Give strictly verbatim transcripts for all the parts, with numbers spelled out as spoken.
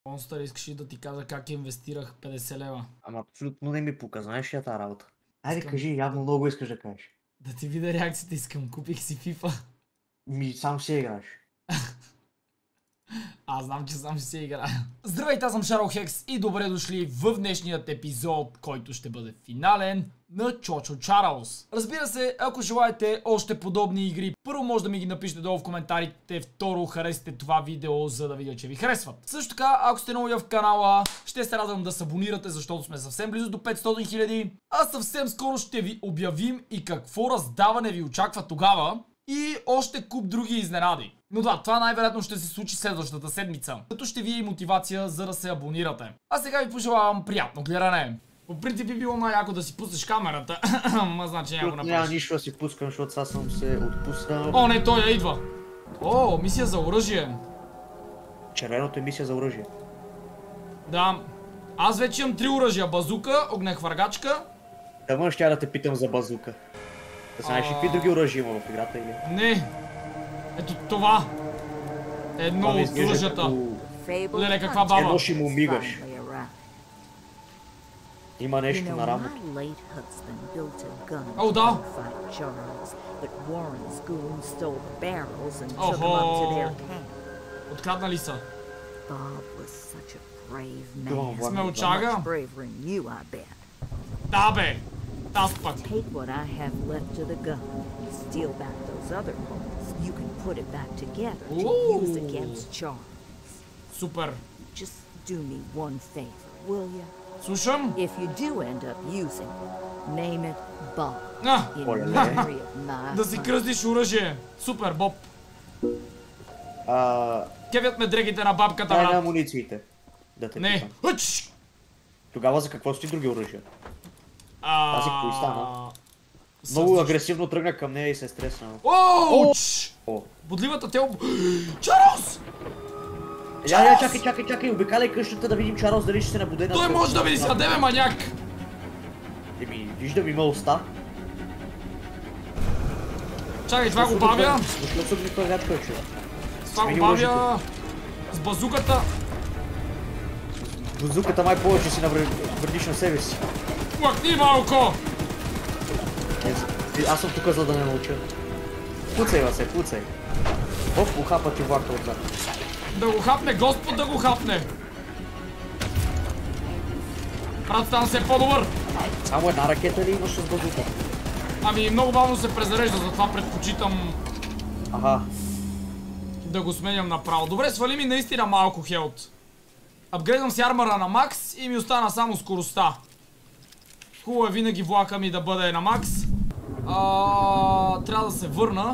Монстър, искаш ли да ти кажа как инвестирах петдесет лева? Ама абсолютно не ми пука, знаеш ли я тази работа? Айде Искам... кажи, явно много искаш да кажеш. Да ти видя реакцията, искам, купих си FIFA. Ми сам си играеш. Аз знам, че сам ще си играя. Здравейте, аз съм Шарлхекс и добре дошли в днешният епизод, който ще бъде финален на Чочо Чарлз. Разбира се, ако желаете още подобни игри, първо може да ми ги напишете долу в коментарите, второ харесате това видео, за да видя, че ви харесват. Също така, ако сте нови в канала, ще се радвам да се абонирате, защото сме съвсем близо до петстотин хиляди. А съвсем скоро ще ви обявим и какво раздаване ви очаква тогава. И още куп други изненади. Но да, това най-вероятно ще се случи следващата седмица, като ще ви е и мотивация за да се абонирате. А сега ви пожелавам приятно гледане. По принцип би било най-яко да си пуснеш камерата, ма значи няма го направиш. Няма нищо да си пускам, защото сега съм се отпуснал. О, не, той я идва. О, мисия за оръжие. Червеното е мисия за оръжие. Да. Аз вече имам три оръжия. Базука, огнехвъргачка. Да мъж, ще да те питам за базука. Да знаеш ли какви други оръжия има в играта или? Не. Ето това. Едно от оръжията. Леле, каква баба. Едно ще му мигаш. Има нещо на рамото. О, да. Охо. Откраднали са. Смелчага? Да, бе. Аз пък. Супер. Слушам. А, да си кръстиш оръжие. Супер, Боб. Кевят ме дрегите на бабката, брат. Дай на амунициите. Да те не. Питам. Тогава за какво си други оръжия? Тази кои стана? Много агресивно тръгна към нея и се е стреснал. Ооо! Бодливата тел... Чарлз! Я, я, чакай, чакай, чакай, обикаляй къщата да видим Чарлз дали ще се набуде на... Той може да ви изяде, бе, маняк! Еми, виждам има уста. Чакай, това го бавя. Това го бавя... С базуката. Базуката май повече си навредиш на себе си. Плакни малко! Аз съм тук за да не науча. Пуцай, Васе, пуцай. Оп, ухапа ти влака отзад. Да го хапне, Господ да го хапне! Брат, стана се по-добър! Само една ракета ли имаш с базука? Ами много бавно се презарежда, затова предпочитам... Аха. Да го сменям направо. Добре, свали ми наистина малко хелт. Апгрейдвам си армора на макс и ми остана само скоростта. Хубаво е винаги влака ми да бъде на макс. А, трябва да се върна,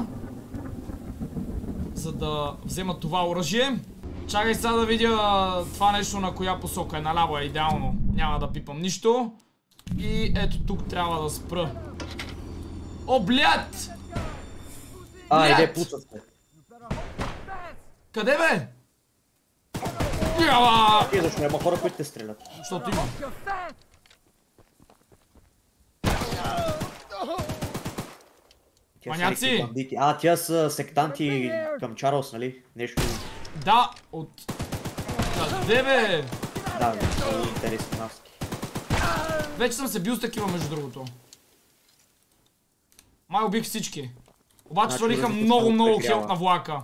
за да взема това оръжие. Чакай сега да видя това нещо на коя посока е. Наляво е идеално. Няма да пипам нищо. И ето тук трябва да спра. О, блядь! А, иде, пуцат се. Къде, бе? Яла! Ти защо няма хора, които те стрелят? Защото има. Маняци! А, тя са сектанти към Чарлз, нали? Нещо... Да, от... Къде, бе? Да, бе, са интересни маски. Вече съм се бил с такива, между другото. Май убих всички. Обаче свалиха много, много хелт на влака.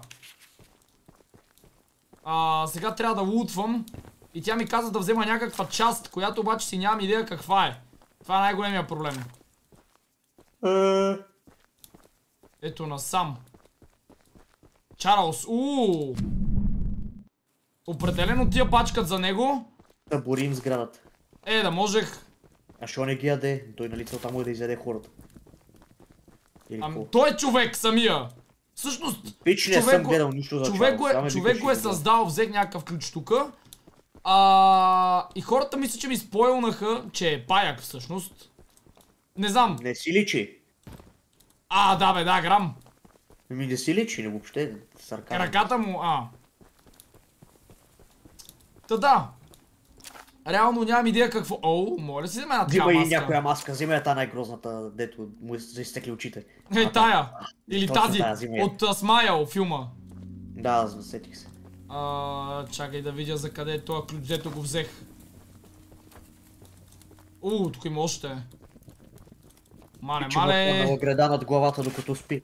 А, сега трябва да лутвам. И тя ми каза да взема някаква част, която обаче си нямам идея каква е. Това е най-големия проблем. Ето насам. Чарлз, ууу. Определено тия пачкат за него. Да борим сградата. Е, да можех. А шо не ги яде? Той нали целта му е да изяде хората. Ами той е човек самия. Всъщност, Пич не съм гледал нищо за човек го е, човек го е създал, взех някакъв ключ тука. А, и хората мисля, че ми спойлнаха, че е паяк всъщност. Не знам. Не си личи. А, да бе, да, грам. Ми не си личи, не въобще. Сарказъм. Ръката му, а. Та да. Реално нямам идея какво... Оу, моля си взема една така маска. Има и някоя маска, взема я тази най-грозната, дето му са изтекли очите. Е, тая. Или тази, от Смайл филма. Да, засетих се. А, чакай да видя за къде е този ключ, дето го взех. Уу, тук има още. Мале, мале. Много греда над главата, докато спи.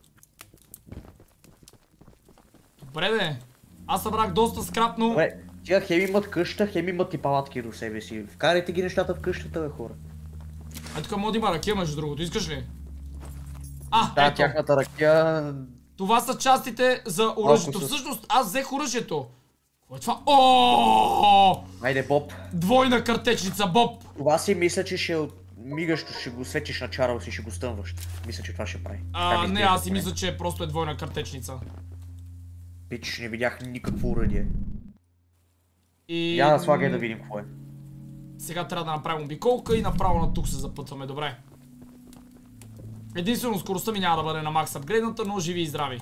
Добре де. Аз събрах доста скрапно. Добре, тия хем имат къща, хем имат и палатки до себе си. Вкарайте ги нещата в къщата, бе, хора. А тук може да има ракия, между другото. Искаш ли? А, да, ето. тяхната ракия... Това са частите за оръжието. Всъщност, аз взех оръжието. Какво е това? Ооо! Айде, Боб. Двойна картечница, Боб. Това си мисля, че ще мигащо, ще го светиш на Чарлз и ще го стънваш. Мисля, че това ще прави. А, не, аз си мисля, че просто е двойна картечница. Пич, не видях никакво уръдие. И... Я да слагай да видим какво е. Сега трябва да направим обиколка и направо на тук се запътваме, добре. Единствено скоростта ми няма да бъде на макс апгрейдната, но живи и здрави.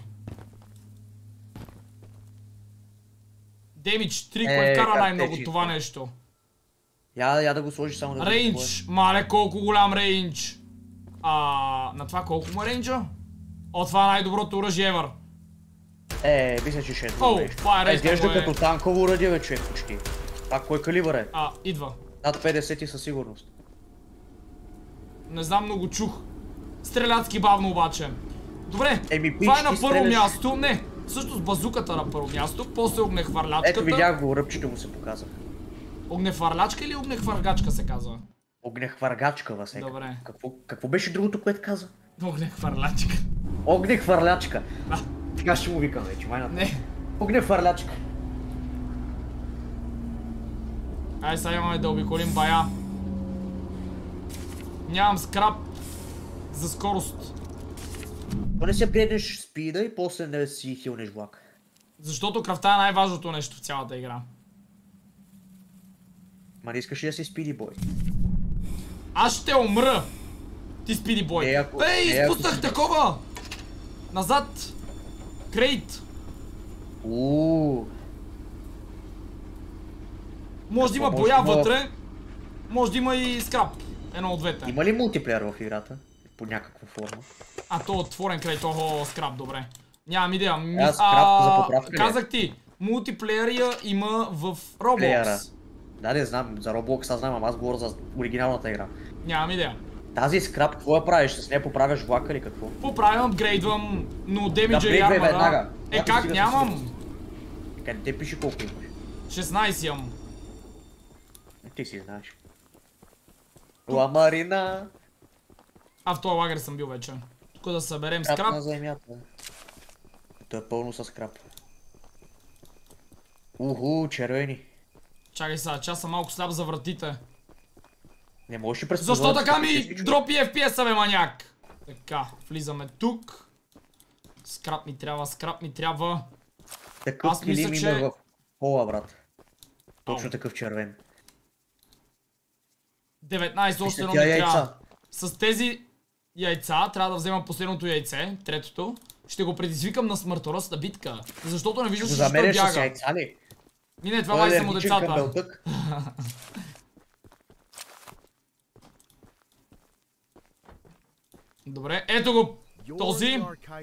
Damage три, кое кара най-много това нещо. Я, я да го сложиш само да... Рейндж, мале колко голям рейндж. А, на това колко му е рейнджа? О, това е най-доброто оръжие ever. Е, мисля, че ще е това нещо. Това е рейндж. Изглежда като танково оръдие, бе, човек, почти. Това кой калибър е? А, идва. Над петдесет със сигурност. Не знам, но го чух. Стрелятски бавно обаче. Добре, Еми, това е на първо място. Не, всъщност базуката на първо място, после огнехвърлячката. Ето видях го, ръбчето му се показа. Огнехвърлячка или огнехвъргачка се казва? Огнехвъргачка, Васек. Добре. Какво, какво беше другото, което каза? Огнехвърлячка. Огнехвърлячка. Да. Сега ще му викам вече, майната. Не. Огнехвърлячка. Ай, сега имаме да обиколим бая. Нямам скрап за скорост. То не се преднеш спида и после не си хилнеш влак. Защото кръвта е най-важното нещо в цялата игра. Ма не искаш ли да си спиди бой? Аз ще умра! Ти спиди бой. Е, ако... Ей, изпуснах си... такова! Назад! Крейт! Ууу. Може да има боя вътре, може да има и скрап. Едно от двете. Има ли мултиплеер в играта? По някаква форма. А, то отворен край того скрап, добре. Нямам идея. Ми... А, скрап за поправка ли? Казах ти, мултиплеерия има в Roblox. Да, не знам, за Roblox аз знам, ама аз говоря за оригиналната игра. Нямам идея. Тази скрап, какво я правиш? С нея поправяш влака или какво? Поправям, апгрейдвам, но демиджа и армора... Е, как нямам? Къде те пише колко имаш? шестнайсет имам. Ти си знаеш. Ламарина. А, в този лагер съм бил вече. Тук да съберем скрап. скрап. На земята. То е пълно с скрап. Уху, червени. Чакай сега, че аз съм малко слаб за вратите. Не можеш ли през Защо така ми дропи еф пи ес-а, бе, маняк? Така, влизаме тук. Скрап ми трябва, скрап ми трябва. Такъв килим има в пола, брат. Точно такъв червен. деветнайсет, още едно ми трябва. С тези яйца трябва да взема последното яйце, третото. Ще го предизвикам на смъртоносната битка. Защото не виждаш, защо бяга. Замереш с яйца ли? И не, това май само децата. Добре, ето го този.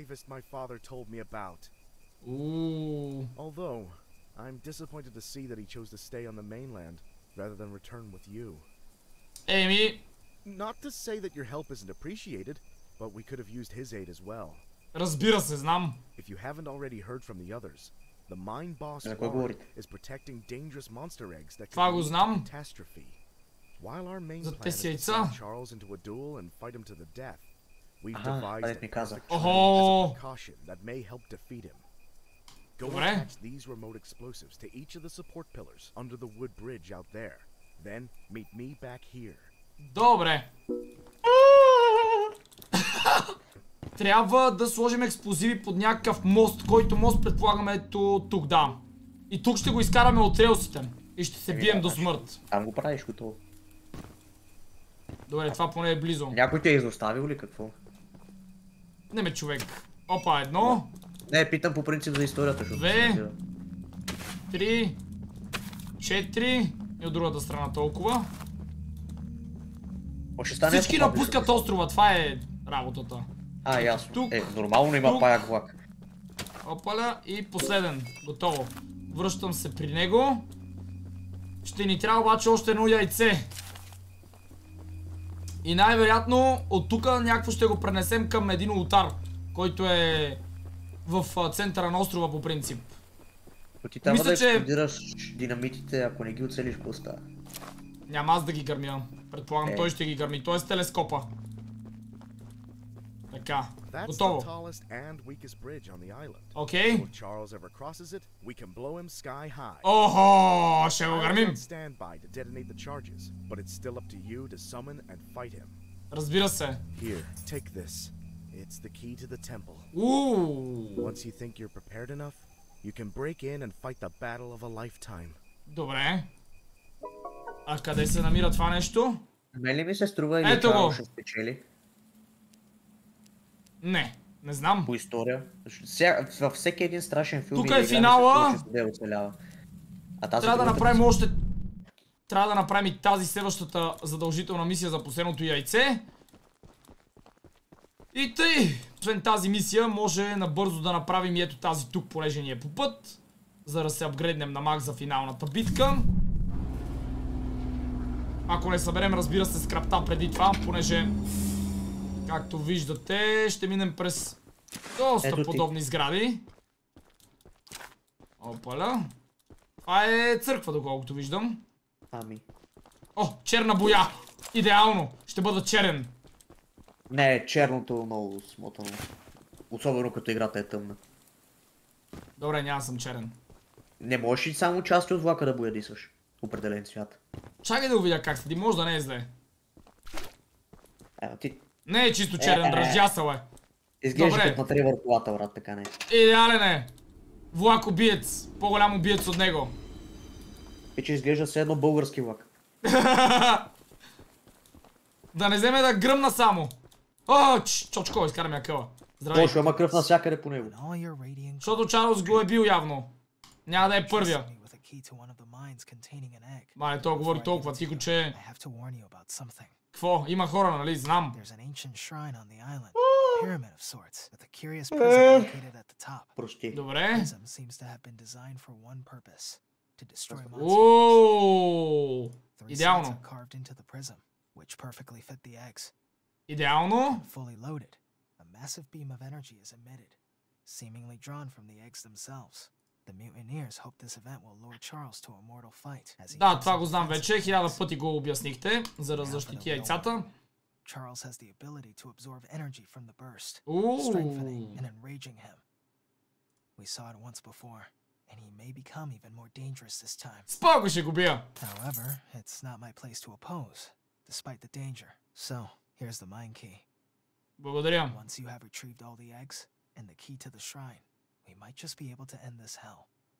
Ooh. Although, I'm disappointed to see that he chose to stay on the mainland rather than return with you. Еми. Not to say that your help isn't appreciated, but we could have used his aid as well. Разбира се, знам. If you haven't already heard from the others, the mine boss is protecting dangerous monster eggs that could lead to catastrophe. While our main plan is to send Charles into a duel and fight him to the death, we've devised a perfect plan as a precaution that may help defeat him. Go attach these remote explosives to each of the support pillars under the wood bridge out there. Then meet me back here. Добре. Трябва да сложим експлозиви под някакъв мост, който мост предполагаме ето тук, да. И тук ще го изкараме от релсите. И ще се бием до смърт. Там го правиш готово. Добре, това поне е близо. Някой те е изоставил ли какво? Не ме, човек. Опа, едно. Не, питам по принцип за историята, защото... Две. Три. Четири. И от другата страна толкова. Всички напускат острова, това е работата. А, ясно. Тук, е, нормално има тук, паяк влак. Опаля и последен. Готово. Връщам се при него. Ще ни трябва обаче още едно яйце. И най-вероятно от тук някакво ще го пренесем към един ултар, който е в центъра на острова по принцип. Но ти трябва да експлодираш динамитите, ако не ги оцелиш, какво става? Няма аз да ги гърмя. Предполагам е. Той ще ги гърми. Той е с телескопа. Така, готово. Окей. Охо, ще го гърмим. Разбира се. Добре. А къде се намира това нещо? Мен ли ми се струва или Чарлз ще спечели? Не, не знам. По история. Във всеки един страшен филм тук е финала. А тази трябва да направим може... още... Трябва да направим и тази следващата задължителна мисия за последното яйце. И тъй! Освен тази мисия, може набързо да направим и ето тази тук, понеже ни е по път. За да се апгрейднем на макс за финалната битка. Ако не съберем, разбира се, скрапта преди това, понеже... Както виждате, ще минем през доста ето подобни ти. Сгради. Опаля. Това е църква, доколкото виждам. Ами. О, черна боя! Идеално! Ще бъда черен. Не, черното е много смотано. Особено като играта е тъмна. Добре, няма съм черен. Не можеш ли само части от влака да боядисваш? Определен цвят. Чакай да го видя как седи, може да не е зле. Ева ти... Не е чисто черен, е, раздясал е. Изглежда като на Тревор колата, брат, така не. Идеален е. Влак убиец. По-голям убиец от него. Вече изглежда все едно български влак. Да не вземе да гръмна само. О, чочко, изкара ми акъла. Здравей. Точно, има кръв навсякъде по него. Защото Чарлз го е бил явно. Няма да е първия. Мале, той говори толкова тихо, че... Какво? Има хора, нали? Знам. Прости. Добре. Ооо! Идеално. Идеално. Да, това го знам вече. Хиляда пъти го обяснихте, за да защити яйцата. Charles has the ability to absorb energy from the burst, strengthening and enraging him. We saw it once before, and he may become even more dangerous this time. Споко ще го бия. However, it's not my place to oppose, despite the danger. So, here's the mine key. Благодаря. Once you have retrieved all the eggs and the key to the shrine, we might just be able to end this hell.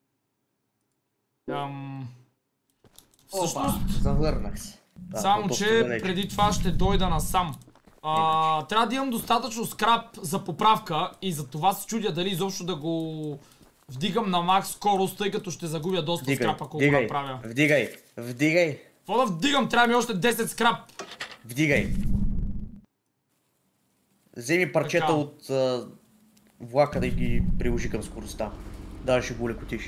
Ам... Всъщност... Завърнах се. Да, само, че преди това ще дойда насам. А, трябва да имам достатъчно скрап за поправка и за това се чудя дали изобщо да го вдигам на макс скорост, тъй като ще загубя доста вдигай, скрап, ако вдигай, го направя. Вдигай, вдигай. Какво да вдигам? Трябва ми още десет скрап. Вдигай. Вземи парчета така от а, влака да ги приложи към скоростта. Даже ще го лекотиш.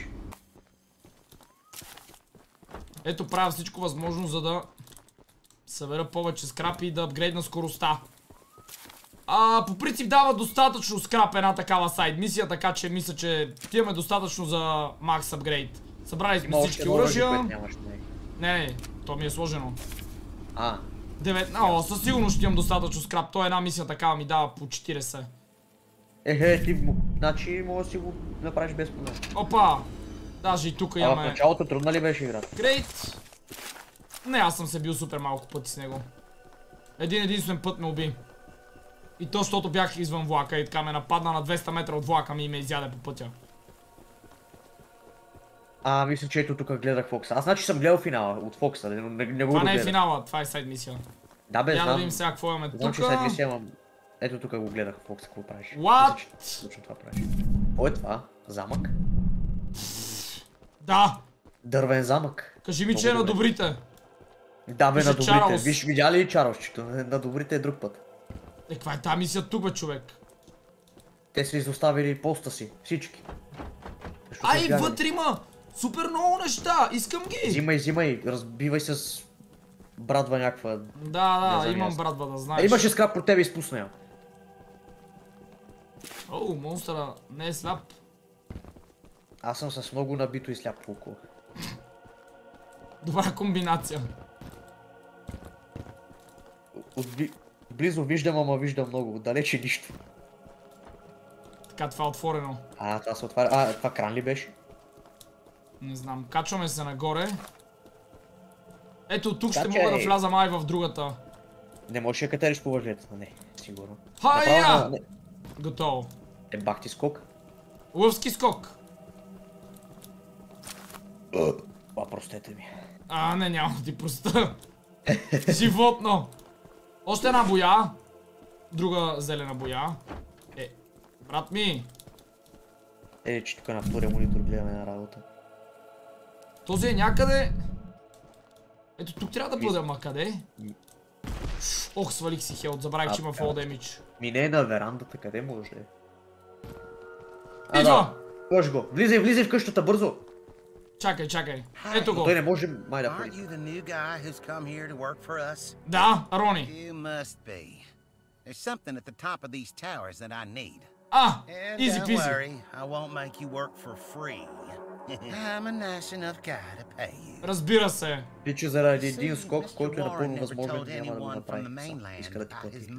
Ето, правя всичко възможно, за да събера повече скрап и да апгрейдна скоростта. А, по принцип дава достатъчно скрап една такава сайд мисия, така че мисля, че имаме достатъчно за макс апгрейд. Събрали сме всички оръжия. Не, не, то ми е сложено. А. девет... О, със сигурност ще имам достатъчно скрап. То една мисия такава ми дава по четиридесет. Ехе, ти му... Значи може да си го направиш без проблем. Опа! Даже и тук имаме... А в началото трудна ли беше играта? Грейт! Не, аз съм се бил супер малко пъти с него. Един единствен път ме уби. И то, защото бях извън влака и така ме нападна на двеста метра от влака ми и ме изяде по пътя. А, мисля, че ето тук гледах Фокса. Аз значи съм гледал финала от Фокса, не, не, не го това не е финала, това е сайд мисия. Да бе, знам. Я да видим сега какво имаме тук. Знам, че сайд мисия имам... Ето тук го гледах Фокса, какво правиш. What? Точно това правиш. О, е това? Замък? Да! Дървен замък. Кажи ми, че е на добрите. Да бе, на добрите. Чарлз. Виж, видя ли Чарлзчето? На добрите е друг път. Е, каква е тази мисия тук, бе, човек? Те са изоставили поста си, всички. Ай, вътре има Супер много неща, искам ги! Взимай, взимай, разбивай с брадва някаква. Да, да, имам брадва, да знаеш. Е, имаше скрап по тебе, изпусна я. О, монстъра не е сляп. Аз съм с много набито и сляп око. Добра комбинация. Близо виждам, ама виждам много, отдалече нищо. Така, това е отворено. А, това се отваря. А, това кран ли беше? Не знам, качваме се нагоре. Ето тук ще мога да вляза май в другата. Не можеш да катериш по въжлета, не, сигурно. Хайя! Готово. Е, бах ти скок. Лъвски скок. А, простете ми. А, не, няма да ти проста. Животно. Още една боя. Друга зелена боя. Е, брат ми. Е, че тук на втория монитор гледаме на работа. Този е някъде. Ето тук трябва да бъде, ама къде? Ох, свалих си хелт, забравих, че има фол демидж. Мине е на верандата, къде може да е? Идва! Може го, влизай, влизай в къщата, бързо! Чакай, чакай, ето го. Той не може май да ходи. Да, Рони. А, easy peasy. Разбира се. Пиче заради един скок, който е напълно възможен, няма да го направи. Иска да ти плати.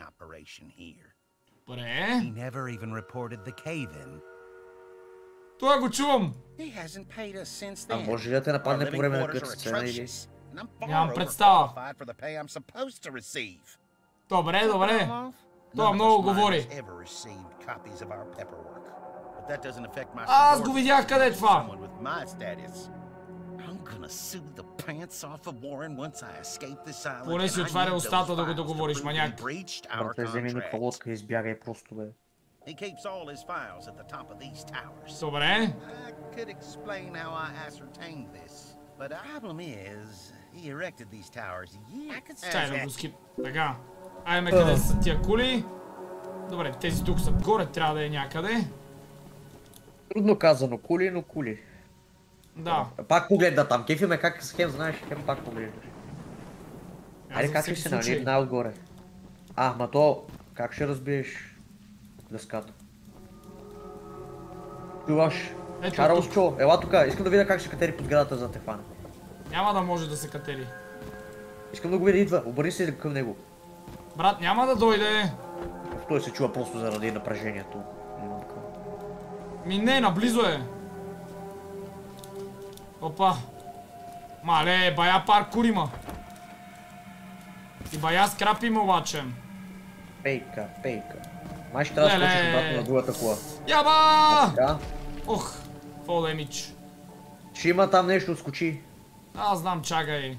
Добре. Това го чувам. А може ли да те нападне по време на кътсцена или? Нямам представа. Добре, добре. Това много говори. Аз го видях къде е това. Поне си отваря устата да го договориш, маняк. Брате, вземи никаква лодка и избягай просто, бе. Добре. Чай да го скип. Така. Айме къде са тия кули. Добре, тези тук са горе, трябва да е някъде. Трудно казано, кули, но кули. Да. Пак погледна там, кефи ме как с хем знаеш, хем пак погледнаш. Айде как ще се нали най-отгоре. А, ма то, как ще разбиеш дъската? Чуваш? Чарлз Чо, ела тука, искам да видя как ще катери под сградата за Тефана. Няма да може да се катери. Искам да го видя, идва, обърни се към него. Брат, няма да дойде. Той се чува просто заради напрежението. Ми не, наблизо е. Опа. Мале, бая паркур има. И бая скрап има обаче. Пейка, пейка. Май ще трябва да скочиш обратно на другата кола. Яба! Ох, фол демидж. Ще има там нещо, скочи. Аз знам, чакай.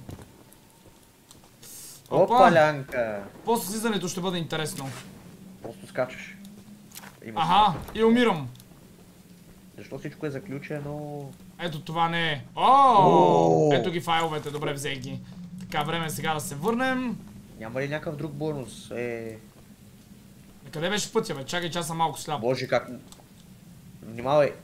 Опалянка. После слизането ще бъде интересно. Просто скачаш. Аха, и умирам. Защо всичко е заключено? Ето това не е. О! Ето ги файловете, добре взех ги. Така, време сега да се върнем. Няма ли някакъв друг бонус? Е... Къде беше пътя, бе? Чакай, че аз съм малко сляп. Боже, как... Внимавай.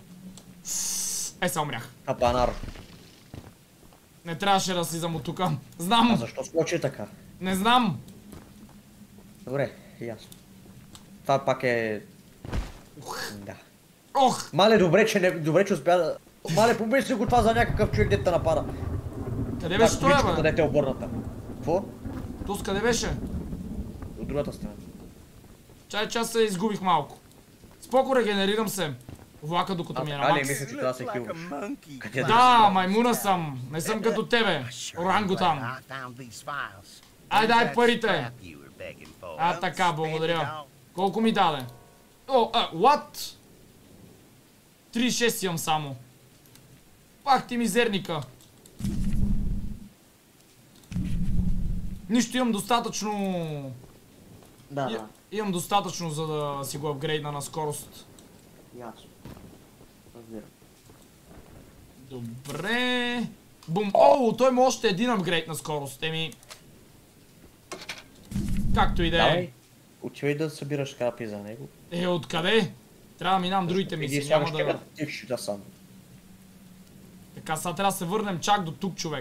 Е, се умрях. Апанар. Не трябваше да слизам от тука. Знам. А защо скочи така? Не знам. Добре, ясно. Това пак е... Да. Ох! Мале, добре, че не... Добре, че успя да... Мале, помисли го това за някакъв човек, дете напада. Къде беше той, бе? Дете обърната. Какво? Тус къде беше? От другата страна. Чай, че аз се изгубих малко. Споко, регенерирам се. Влака докато ми е на макс. Али, мисля, че това се хилваш. Да, маймуна съм. Не съм като тебе. Орангутан. Ай, дай парите. А, така, благодаря. Колко ми даде? О, а, what? три и шест имам само. Пах ти мизерника. Нищо, имам достатъчно... Да, да. Имам достатъчно, за да си го апгрейдна на скорост. Ясно. Разбирам. Добре. Бум. О, той има още един апгрейд на скорост. Еми... Както и да е. Отивай да събираш капи за него. Е, откъде? Трябва да минам другите мисии, няма да... да сам. Така, сега трябва да се върнем чак до тук, човек.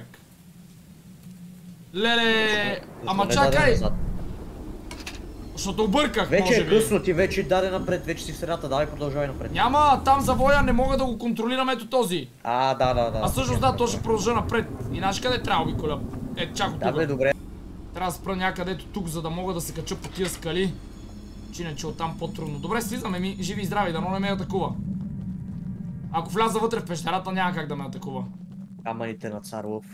Леле, ама чакай! Защото обърках, вече може е би. късно, ти вече даде напред, вече си в средата, давай продължавай напред. Няма, там завоя не мога да го контролирам, ето този. А, да, да, да. А всъщност да, то ще продължа напред. И знаеш къде трябва да обиколя? Ето чак от Да, бе, тук. добре. Трябва да спра някъде ето тук, за да мога да се кача по тия скали. Че иначе оттам по-трудно. Добре, слизаме ми, живи и здрави, дано не ме атакува. Ако вляза вътре в пещерата, няма как да ме атакува. Камъните на Цар Лъв.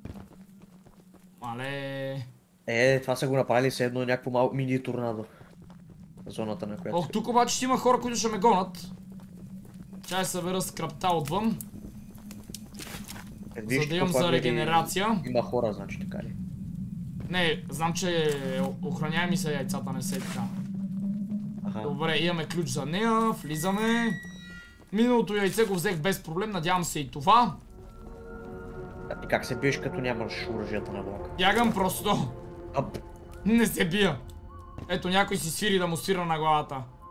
Мале... Е, това са го направили все едно някакво малко мини торнадо. Зоната, на която... Ох, тук обаче ще има хора, които ще ме гонат. Чай събера скрапта отвън. Е, за да имам за регенерация. Има хора, значи, така ли? Не, знам, че охраняеми са яйцата, не се така. Аха. Добре, имаме ключ за нея, влизаме. Миналото яйце го взех без проблем, надявам се и това. И как се биеш, като нямаш оръжията на влака? Бягам просто. Ап. Не се бия. Ето някой си свири да му свира на главата.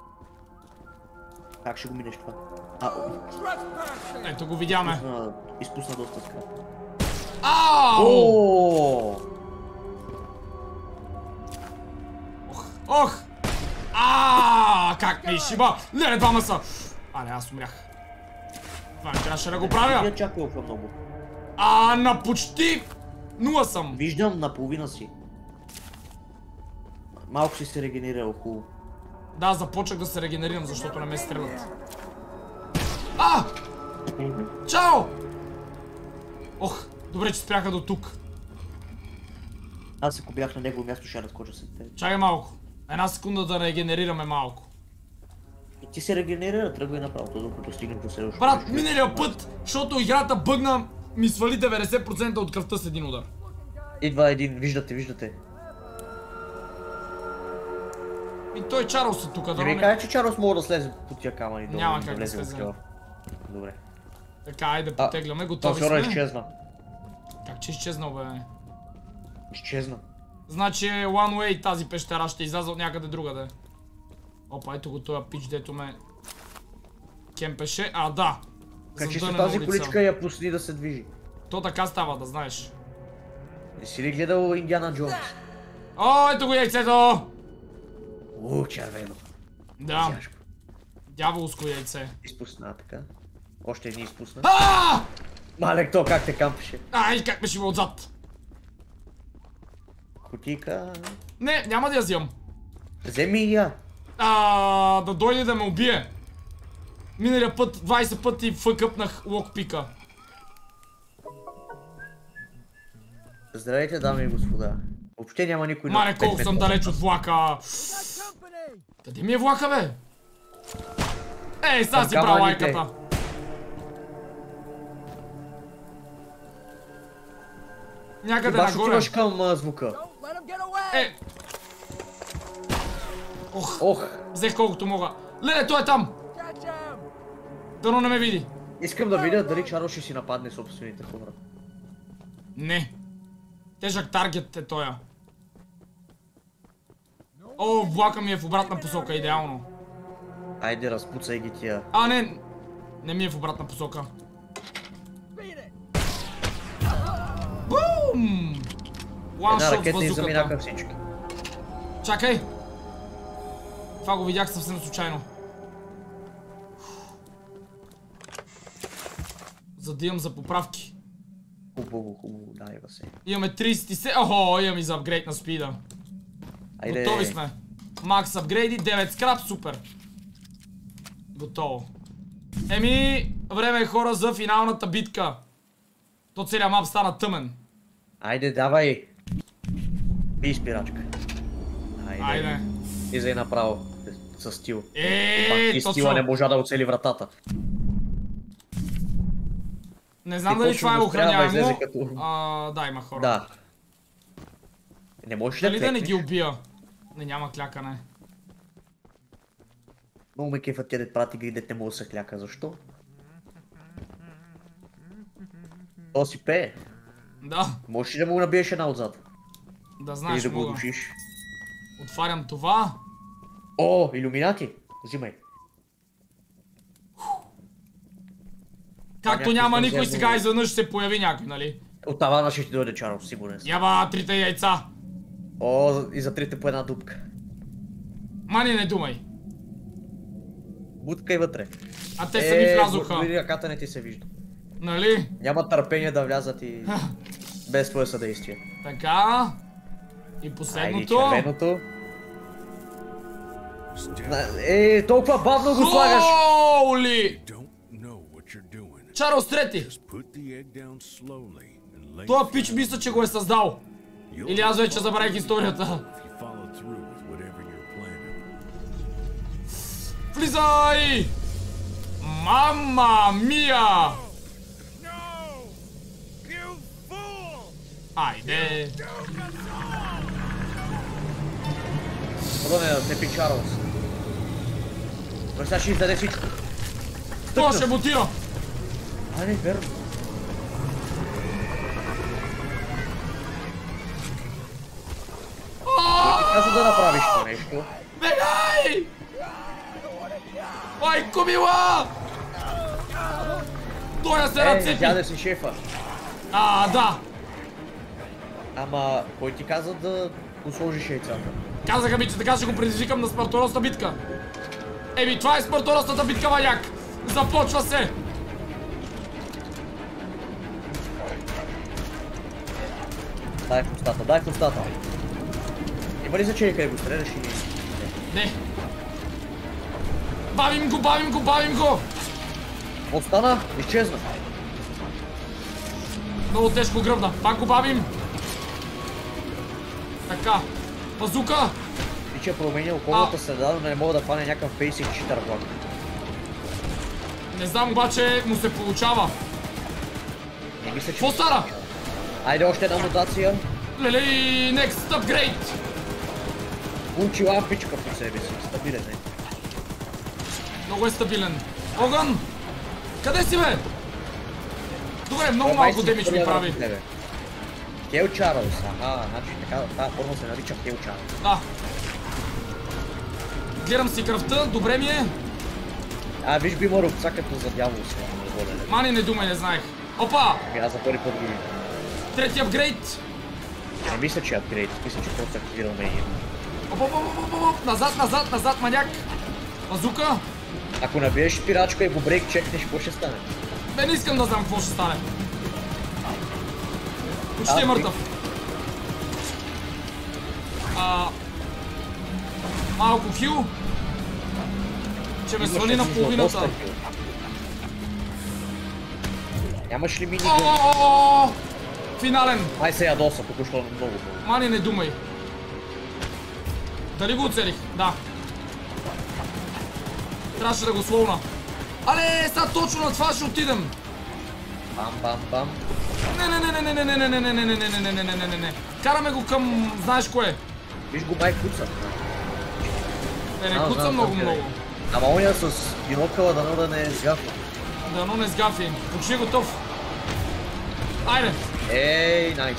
Как ще го минеш това? А, ето го видяме. Изпусна, изпусна доста скрап. Ау! Ооо! Ох, ох! Аааа, как ме изшиба! Леле, двама са! А, не, аз умрях. Това не трябваше да го правя. Не чак толкова много. А, на почти нула съм. Виждам, наполовина си. Малко си се регенерирал, хубаво. Да, започнах да се регенерирам, защото не ме стрелят. А! Чао! Ох, добре, че спряха до тук. Аз ако бях на негово място, ще разкоча след теб. Чакай малко. Една секунда да регенерираме малко. И ти се регенерира, тръгвай направо, докато стигнем до следващото. Брат, миналия път, защото играта бъгна, ми свали деветдесет процента от кръвта с един удар. Идва един, виждате, виждате. И той Чарлз е тук, да Не ми кажа, че Чарлз мога да слезе по тия камъни. Няма как да слезе. Добре. Така, айде потегляме, готови сме. сме. Изчезна. Как че изчезнал, бе? Изчезна. Значи one way тази пещера ще изляза от някъде другаде. Опа, ето го този пич, дето ме кемпеше. А, да! Качи се тази количка и я пусни да се движи. То така става, да знаеш. Не си ли гледал Индиана Джонс? О, ето го яйцето! Уу, червено. Да. Дяволско яйце. Изпусна, така. Още едни изпусна. Аааа! Малек, то как те кампеше. Ай, как ме шиба отзад. Кутийка. Не, няма да я взимам. Вземи я. А, да дойде да ме убие. Миналия път двайсет пъти фъкъпнах локпика. Здравейте, дами и господа. Въобще няма никой на Маре, колко съм далеч от влака. Къде ми е влака, бе? Ей, сега си брал лайката. Някъде нагоре. нагоре. Отиваш към а, звука. Е. Ох. Ох. Взех колкото мога. Леле, той е там. Дано не ме види. Искам да видя дали Чарлз ще си нападне собствените хора. Не. Тежък таргет е тоя. О, влака ми е в обратна посока, идеално. Айде, разпуцай ги тия. А, не. Не ми е в обратна посока. Бум! Една ракета и заминаха всички. Чакай! Това го видях съвсем случайно. За да имам за поправки. Хубаво, хубаво, дай се. Имаме трийсет и седем. Охо, имам и за апгрейд на спида. Айде. Готови сме. Макс апгрейди, девет скрап, супер. Готово. Еми, време е хора за финалната битка. То целият мап стана тъмен. Айде, давай. Бий спирачка. Айде. Айде. Изай направо. С стил. Еее, точно. И стила не можа да оцели вратата. Не знам дали това е охраняемо. А, да, има хора. Да. Не можеш да дали да не клекнеш? ги убия? Не, няма клякане. Много ме кефът тя да прати гри, дете не мога да се кляка. Защо? То си пее. Да. Можеш ли да му набиеш една отзад? Да знаеш, или да го мога. удушиш? Отварям това. О, илюминати! Взимай. Както няма никой, сега изведнъж ще се появи някой, нали? От тавана ще ти дойде Чарлз, сигурен съм. Яба, трите яйца. О, и за трите по една дупка. Мани, не думай. Бутка и вътре. А те сами влязоха. Е, ръката не ти се вижда. Нали? Няма търпение да влязат и без твое съдействие. Така. И последното. Айде, червеното. Е, толкова бавно го слагаш. Холи! Чарлз трети. Тоя пич мисля, че го е създал. Или аз вече забравих историята. Влизай! Мама мия! Айде! Подо не, не пи Чарлз. Сега ще издаде всичко. Това ще мутира! Айде, верно. Кой ти каза да направиш това нещо? Бегай! Майко мила! Той се рацепи! Е, дяде си шефа. А, да! Ама, кой ти каза да го сложиш яйцата? Казаха ми, че така ще го предизвикам на смъртоносна битка. Еми, това е смъртоносната битка, маняк! Започва се! Дай в устата, дай в устата. Има ли значение къде го стреляш или... Не. Бавим го, бавим го, бавим го! Остана, изчезна. Много тежко гръбна. Пак го бавим. Така. Базука! И че променя околната среда, но не мога да фане някакъв бейсик читър блок. Не знам, обаче му се получава. Не мисля, че... Какво стара? Айде още една мутация. Леле, next upgrade! Учи лампичка по себе си, стабилен е. Много е стабилен. Огън! Къде си, бе? Добре, много малко демидж ми прави. Хел Чарлз, аха, значи така, тази форма се нарича Хел Чарлз. Да. Гледам си кръвта, добре ми е. А, виж би морок, са като за дявол си. Мани, не думай, не знаех. Опа! Аз за първи път ги видим. Трети апгрейд. Не мисля, че е апгрейд, мисля, че просто активира умение. Оп, оп, оп, оп, оп, назад, назад, назад, маняк. Базука. Ако набиеш пирачка и го брейк чекнеш, какво ще стане? Бе, не искам да знам какво ще стане. Почти е мъртъв. А... Малко хил. Че ме свали на половината. Нямаш ли мини? О, финален. Ай се ядоса, току-що много. Мани, не думай. Дали го оцелих? Да. Трябваше да го слоуна. Але, сега точно на това ще отидем. Бам, бам, бам. Не, не, не, не, не, не, не, не, не, не, не, не, не, не, не, не, не, не. Караме го към... знаеш кое? Виж го май куца. Не, не куца много, много. Ама оня с бинокъла дано да не сгафи. Дано не сгафи. Почти готов. Айде. Ей, найс.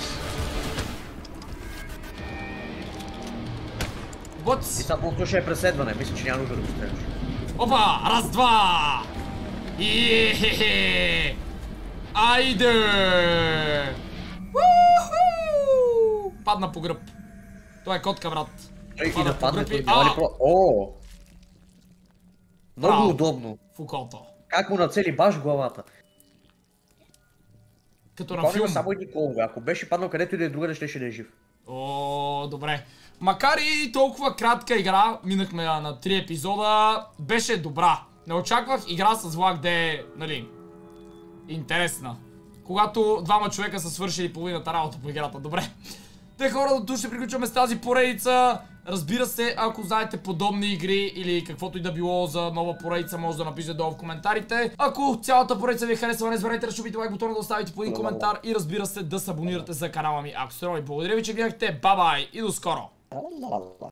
Вот. И сега просто ще е преследване, мисля, че няма нужда да го стреляш. Опа! Раз, два! Иехехе! Айде! Уху! Падна по гръб. Той е котка, брат. И да падне по гръб. О! Много удобно. В окото. Как му нацели баш главата. Като на филм. Само едни колове. Ако беше паднал където и да е друга, ще ще да е жив. О, добре. Макар и толкова кратка игра, минахме на три епизода, беше добра. Не очаквах игра с влак да е, нали, интересна. Когато двама човека са свършили половината работа по играта. Добре. Те хора, до тук ще приключваме с тази поредица. Разбира се, ако знаете подобни игри или каквото и да било за нова поредица, може да напишете долу в коментарите. Ако цялата поредица ви е харесва, не забравяйте да щупите лайк бутона, да оставите по един коментар и разбира се да се абонирате за канала ми, ако сте нови. Благодаря ви, че гледахте. Бай-бай и до скоро!